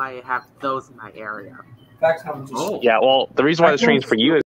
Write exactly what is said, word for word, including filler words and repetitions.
why I have those in my area. Oh. Yeah, well, the reason why it's strange for you is